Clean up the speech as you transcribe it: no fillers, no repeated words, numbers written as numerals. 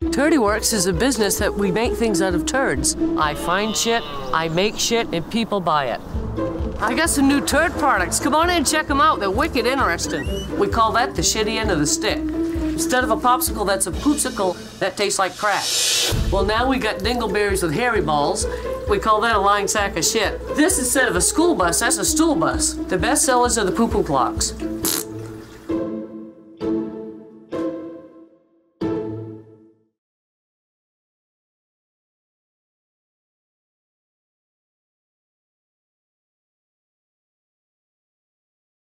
Tirdy Works is a business that we make things out of turds. I find shit, I make shit, and people buy it. I got some new turd products. Come on in and check them out. They're wicked interesting. We call that the shitty end of the stick. Instead of a popsicle, that's a poopsicle that tastes like crap. Well, now we got dingleberries with hairy balls. We call that a lying sack of shit. This, instead of a school bus, that's a stool bus. The best sellers are the poo-poo clocks.